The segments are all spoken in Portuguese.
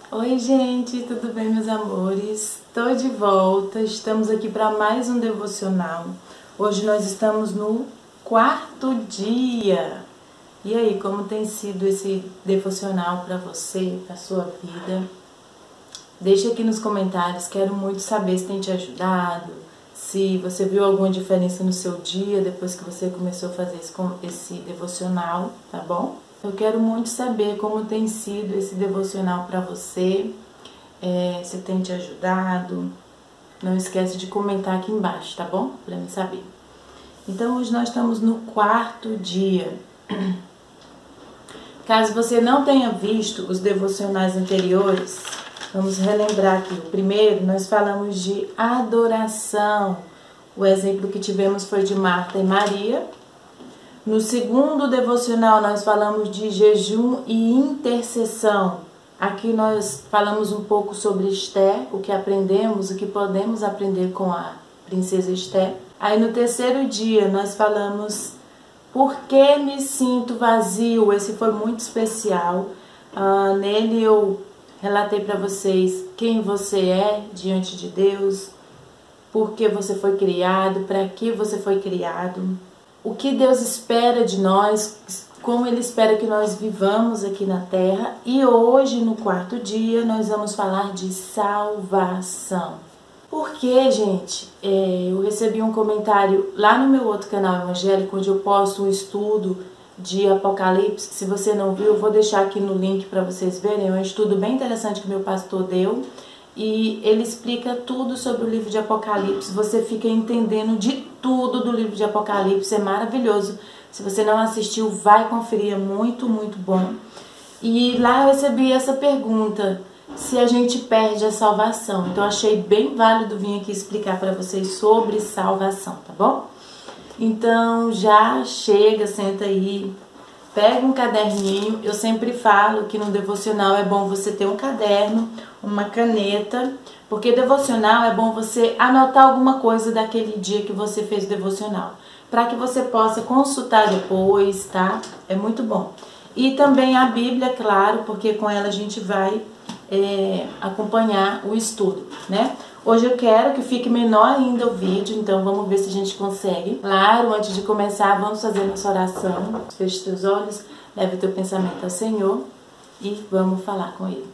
Oi gente, tudo bem meus amores? Estou de volta, estamos aqui para mais um devocional. Hoje nós estamos no 4º dia. E aí, como tem sido esse devocional para você, para sua vida? Deixa aqui nos comentários, quero muito saber se tem te ajudado, se você viu alguma diferença no seu dia depois que você começou a fazer esse devocional, tá bom? Eu quero muito saber como tem sido esse devocional para você, se tem te ajudado. Não esquece de comentar aqui embaixo, tá bom? Para me saber. Então hoje nós estamos no 4º dia. Caso você não tenha visto os devocionais anteriores, vamos relembrar aqui. O primeiro, nós falamos de adoração. O exemplo que tivemos foi de Marta e Maria. No segundo devocional, nós falamos de jejum e intercessão. Aqui nós falamos um pouco sobre Esther, o que aprendemos, o que podemos aprender com a princesa Esther. Aí no terceiro dia, nós falamos por que me sinto vazio. Esse foi muito especial. Nele eu relatei para vocês quem você é diante de Deus, por que você foi criado, para que você foi criado, o que Deus espera de nós, como Ele espera que nós vivamos aqui na Terra. E hoje, no 4º dia, nós vamos falar de salvação. Porque, gente, eu recebi um comentário lá no meu outro canal evangélico, onde eu posto um estudo de Apocalipse. Se você não viu, eu vou deixar aqui no link para vocês verem. É um estudo bem interessante que meu pastor deu. E ele explica tudo sobre o livro de Apocalipse. Você fica entendendo de tudo do livro de Apocalipse. É maravilhoso. Se você não assistiu, vai conferir. É muito, muito bom. E lá eu recebi essa pergunta: se a gente perde a salvação. Então eu achei bem válido vir aqui explicar para vocês sobre salvação, tá bom? Então já chega, senta aí, pega um caderninho. Eu sempre falo que no devocional é bom você ter um caderno, uma caneta, porque devocional é bom você anotar alguma coisa daquele dia que você fez o devocional, para que você possa consultar depois, tá? É muito bom. E também a Bíblia, claro, porque com ela a gente vai acompanhar o estudo, né? Hoje eu quero que fique menor ainda o vídeo, então vamos ver se a gente consegue. Claro, antes de começar, vamos fazer nossa oração. Feche teus olhos, leve teu pensamento ao Senhor e vamos falar com Ele.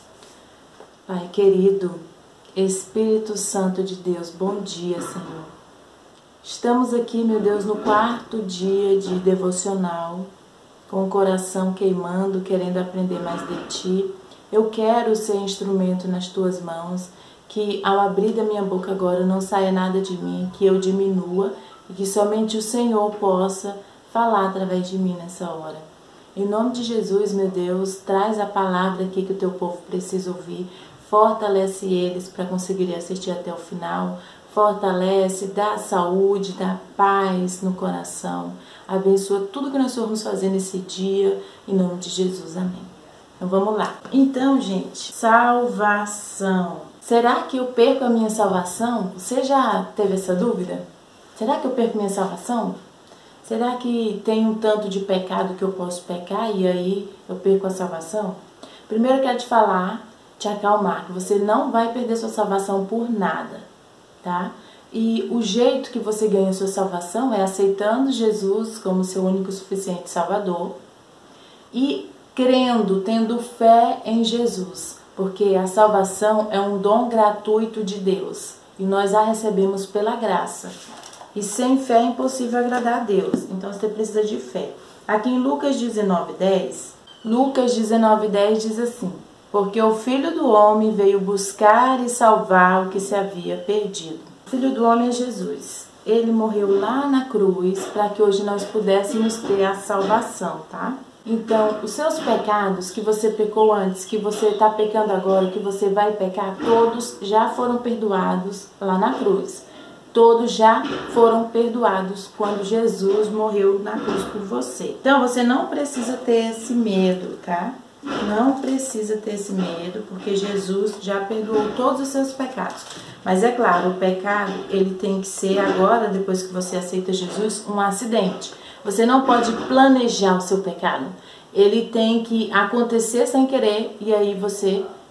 Pai querido, Espírito Santo de Deus, bom dia, Senhor. Estamos aqui, meu Deus, no 4º dia de devocional, com o coração queimando, querendo aprender mais de Ti. Eu quero ser instrumento nas Tuas mãos, que ao abrir da minha boca agora não saia nada de mim, que eu diminua e que somente o Senhor possa falar através de mim nessa hora. Em nome de Jesus, meu Deus, traz a palavra aqui que o Teu povo precisa ouvir, fortalece eles para conseguirem assistir até o final, fortalece, dá saúde, dá paz no coração, abençoa tudo que nós formos fazer nesse dia, em nome de Jesus, amém. Então vamos lá. Então, gente, salvação. Será que eu perco a minha salvação? Você já teve essa dúvida? Será que eu perco minha salvação? Será que tem um tanto de pecado que eu posso pecar e aí eu perco a salvação? Primeiro eu quero te falar, te acalmar, que você não vai perder sua salvação por nada, tá? E o jeito que você ganha sua salvação é aceitando Jesus como seu único e suficiente Salvador e crendo, tendo fé em Jesus, porque a salvação é um dom gratuito de Deus e nós a recebemos pela graça. E sem fé é impossível agradar a Deus, então você precisa de fé. Aqui em Lucas 19:10, diz assim: porque o Filho do Homem veio buscar e salvar o que se havia perdido. O Filho do Homem é Jesus. Ele morreu lá na cruz para que hoje nós pudéssemos ter a salvação, tá? Então, os seus pecados que você pecou antes, que você está pecando agora, que você vai pecar, todos já foram perdoados lá na cruz. Todos já foram perdoados quando Jesus morreu na cruz por você. Então, você não precisa ter esse medo, tá? Não precisa ter esse medo, porque Jesus já perdoou todos os seus pecados. Mas é claro, o pecado, ele tem que ser agora, depois que você aceita Jesus, um acidente. Você não pode planejar o seu pecado. Ele tem que acontecer sem querer e aí você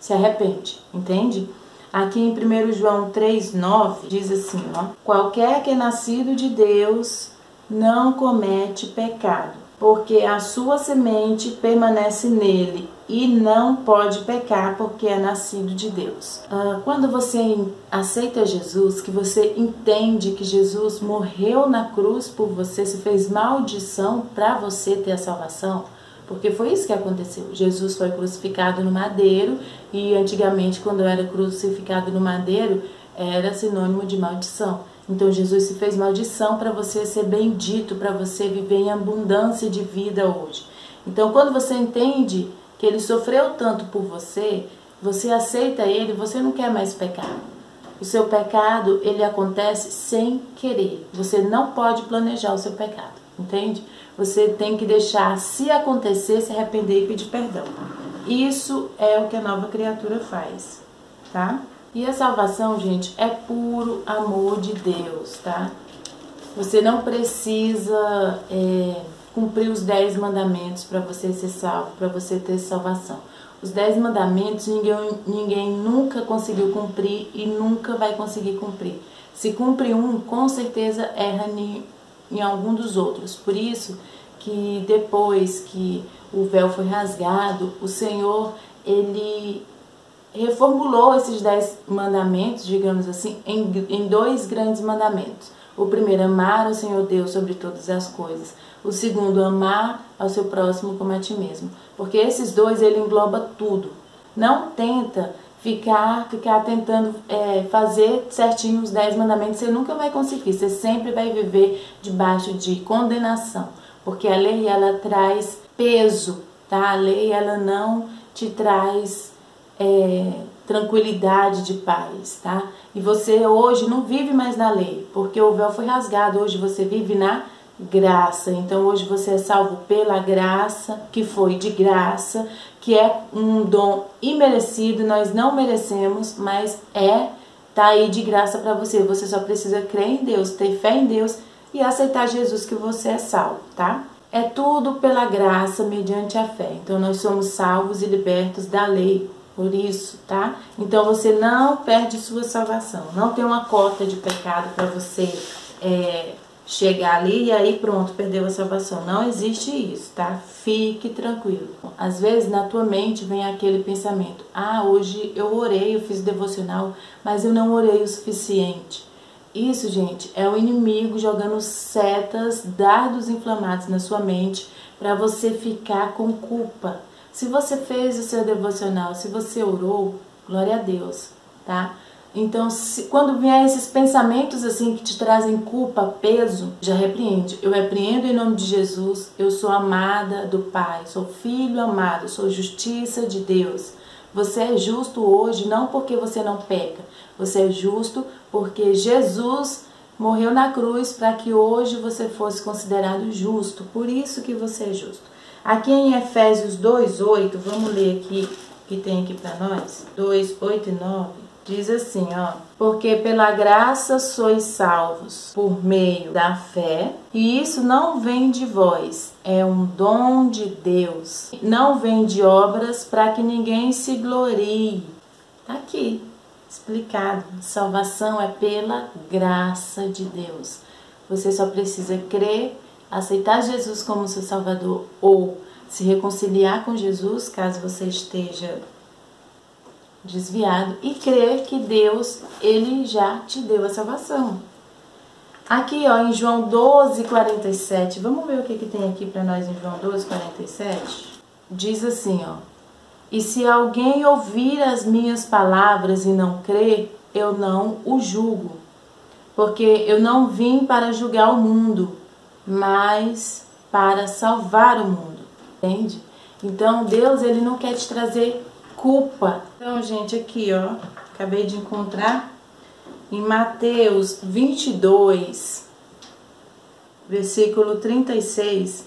se arrepende, entende? Aqui em 1 João 3,9 diz assim, ó: qualquer que é nascido de Deus não comete pecado, porque a sua semente permanece nele e não pode pecar porque é nascido de Deus. Quando você aceita Jesus, que você entende que Jesus morreu na cruz por você, se fez maldição para você ter a salvação, porque foi isso que aconteceu. Jesus foi crucificado no madeiro e antigamente quando era crucificado no madeiro era sinônimo de maldição. Então Jesus se fez maldição para você ser bendito, para você viver em abundância de vida hoje. Então quando você entende que ele sofreu tanto por você, você aceita ele, você não quer mais pecar. O seu pecado, ele acontece sem querer. Você não pode planejar o seu pecado, entende? Você tem que deixar, se acontecer, se arrepender e pedir perdão. Isso é o que a nova criatura faz, tá? E a salvação, gente, é puro amor de Deus, tá? Você não precisa cumprir os 10 mandamentos para você ser salvo, para você ter salvação. Os 10 mandamentos ninguém nunca conseguiu cumprir e nunca vai conseguir cumprir. Se cumpre um, com certeza erra em algum dos outros. Por isso que depois que o véu foi rasgado, o Senhor, ele reformulou esses 10 mandamentos, digamos assim, em 2 grandes mandamentos. O primeiro, amar o Senhor Deus sobre todas as coisas. O segundo, amar ao seu próximo como a ti mesmo. Porque esses 2, ele engloba tudo. Não tenta ficar tentando fazer certinho os 10 mandamentos, você nunca vai conseguir. Você sempre vai viver debaixo de condenação. Porque a lei, ela traz peso, tá? A lei, ela não te traz tranquilidade de paz, tá? E você hoje não vive mais na lei, porque o véu foi rasgado. Hoje você vive na graça. Então hoje você é salvo pela graça, que foi de graça, que é um dom imerecido, nós não merecemos, mas tá aí de graça para você. Você só precisa crer em Deus, ter fé em Deus e aceitar Jesus que você é salvo, tá? É tudo pela graça, mediante a fé. Então nós somos salvos e libertos da lei. Por isso, tá? Então você não perde sua salvação. Não tem uma cota de pecado para você chegar ali e aí pronto, perdeu a salvação. Não existe isso, tá? Fique tranquilo. Às vezes na tua mente vem aquele pensamento: ah, hoje eu orei, eu fiz devocional, mas eu não orei o suficiente. Isso, gente, é o inimigo jogando setas, dardos inflamados na sua mente para você ficar com culpa. Se você fez o seu devocional, se você orou, glória a Deus, tá? Então, quando vier esses pensamentos assim que te trazem culpa, peso, já repreende. Eu repreendo em nome de Jesus. Eu sou amada do Pai, sou filho amado, sou justiça de Deus. Você é justo hoje não porque você não peca. Você é justo porque Jesus morreu na cruz para que hoje você fosse considerado justo. Por isso que você é justo. Aqui em Efésios 2:8, vamos ler aqui, que tem aqui para nós, 2:8 e 9, diz assim, ó: porque pela graça sois salvos por meio da fé, e isso não vem de vós, é um dom de Deus, não vem de obras para que ninguém se glorie. Tá aqui, explicado, salvação é pela graça de Deus. Você só precisa crer, aceitar Jesus como seu Salvador ou se reconciliar com Jesus, caso você esteja desviado, e crer que Deus, ele já te deu a salvação. Aqui, ó, em João 12:47, vamos ver o que tem aqui para nós em João 12:47? Diz assim, ó: e se alguém ouvir as minhas palavras e não crer, eu não o julgo, porque eu não vim para julgar o mundo, mas para salvar o mundo, entende? Então Deus, ele não quer te trazer culpa. Então, gente, aqui, ó, acabei de encontrar em Mateus 22, versículo 36,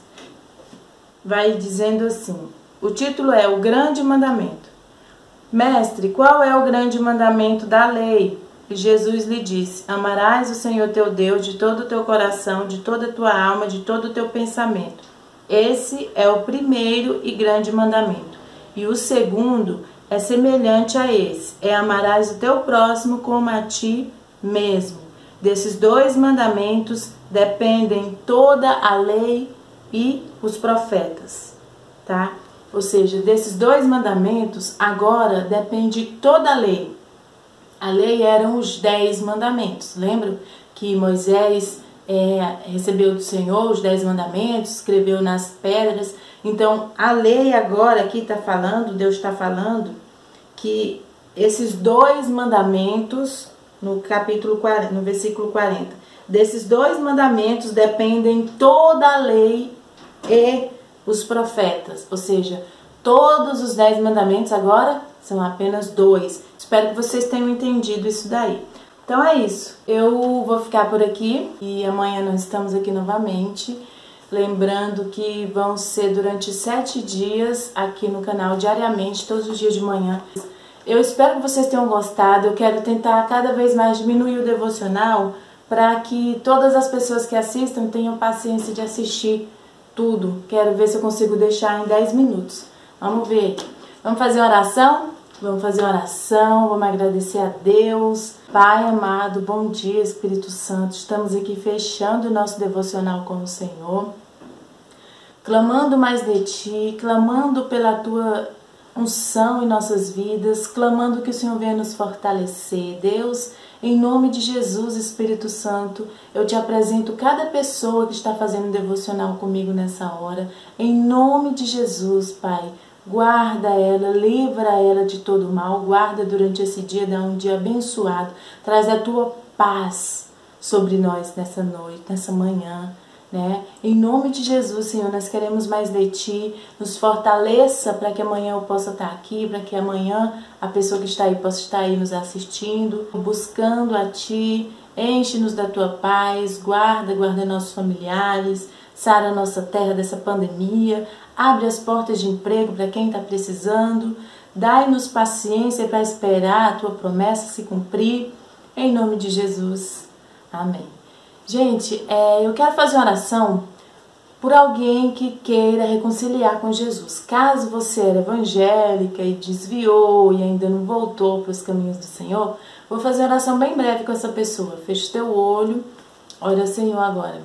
vai dizendo assim, o título é O Grande Mandamento. Mestre, qual é o grande mandamento da lei? E Jesus lhe disse: amarás o Senhor teu Deus de todo o teu coração, de toda a tua alma, de todo o teu pensamento. Esse é o primeiro e grande mandamento. E o segundo é semelhante a esse: é amarás o teu próximo como a ti mesmo. Desses 2 mandamentos dependem toda a lei e os profetas, tá? Ou seja, desses 2 mandamentos agora depende toda a lei. A lei eram os 10 mandamentos. Lembram que Moisés recebeu do Senhor os 10 mandamentos, escreveu nas pedras? Então, a lei agora aqui está falando, Deus está falando que esses 2 mandamentos, no capítulo 40, no versículo 40, desses 2 mandamentos dependem toda a lei e os profetas. Ou seja, todos os 10 mandamentos agora são apenas 2. Espero que vocês tenham entendido isso daí. Então é isso. Eu vou ficar por aqui e amanhã nós estamos aqui novamente. Lembrando que vão ser durante 7 dias aqui no canal, diariamente, todos os dias de manhã. Eu espero que vocês tenham gostado. Eu quero tentar cada vez mais diminuir o devocional para que todas as pessoas que assistam tenham paciência de assistir tudo. Quero ver se eu consigo deixar em 10 minutos. Vamos ver. Vamos fazer oração? Vamos fazer oração, vamos agradecer a Deus. Pai amado, bom dia, Espírito Santo. Estamos aqui fechando o nosso devocional com o Senhor, clamando mais de Ti, clamando pela Tua unção em nossas vidas, clamando que o Senhor venha nos fortalecer. Deus, em nome de Jesus, Espírito Santo, eu te apresento cada pessoa que está fazendo devocional comigo nessa hora. Em nome de Jesus, Pai. Guarda ela, livra ela de todo mal, guarda durante esse dia, dá um dia abençoado, traz a tua paz sobre nós nessa noite, nessa manhã, né? Em nome de Jesus, Senhor, nós queremos mais de Ti, nos fortaleça para que amanhã eu possa estar aqui, para que amanhã a pessoa que está aí possa estar aí nos assistindo, buscando a Ti, enche-nos da Tua paz, guarda nossos familiares, sara a nossa terra dessa pandemia, abre as portas de emprego para quem está precisando, dai-nos paciência para esperar a Tua promessa se cumprir, em nome de Jesus. Amém. Gente, eu quero fazer uma oração por alguém que queira reconciliar com Jesus. Caso você era evangélica e desviou e ainda não voltou para os caminhos do Senhor, vou fazer uma oração bem breve com essa pessoa. Fecha o teu olho, ora ao Senhor agora.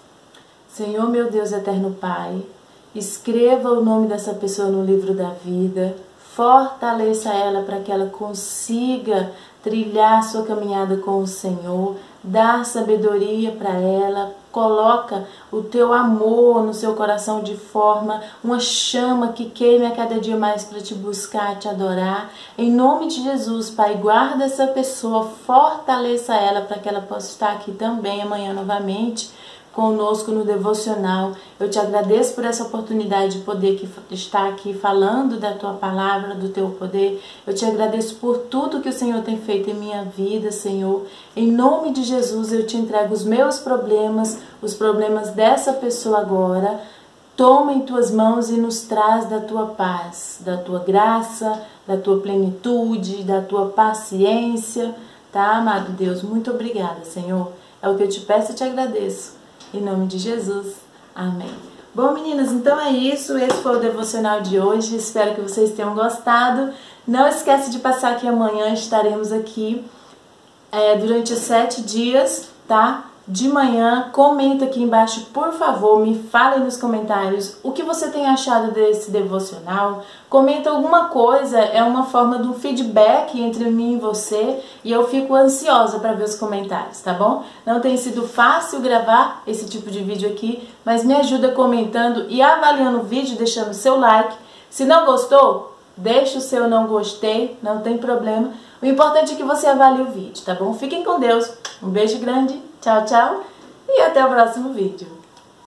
Senhor, meu Deus, eterno Pai, escreva o nome dessa pessoa no livro da vida, fortaleça ela para que ela consiga trilhar sua caminhada com o Senhor, dá sabedoria para ela, coloca o teu amor no seu coração de forma, uma chama que queime a cada dia mais para te buscar, te adorar. Em nome de Jesus, Pai, guarda essa pessoa, fortaleça ela para que ela possa estar aqui também amanhã novamente conosco no devocional. Eu te agradeço por essa oportunidade de poder estar aqui falando da Tua palavra, do Teu poder. Eu te agradeço por tudo que o Senhor tem feito em minha vida, Senhor. Em nome de Jesus, eu te entrego os meus problemas, os problemas dessa pessoa agora. Toma em Tuas mãos e nos traz da Tua paz, da Tua graça, da Tua plenitude, da Tua paciência. Tá, amado Deus? Muito obrigada, Senhor. É o que eu te peço e te agradeço. Em nome de Jesus. Amém. Bom, meninas, então é isso. Esse foi o devocional de hoje. Espero que vocês tenham gostado. Não esquece de passar aqui amanhã. Estaremos aqui durante 7 dias, tá? De manhã. Comenta aqui embaixo, por favor. Me fale nos comentários o que você tem achado desse devocional. Comenta alguma coisa. É uma forma de um feedback entre mim e você. E eu fico ansiosa para ver os comentários, tá bom? Não tem sido fácil gravar esse tipo de vídeo aqui, mas me ajuda comentando e avaliando o vídeo, deixando o seu like. Se não gostou, deixa o seu não gostei, não tem problema. O importante é que você avalie o vídeo, tá bom? Fiquem com Deus. Um beijo grande, tchau, tchau e até o próximo vídeo.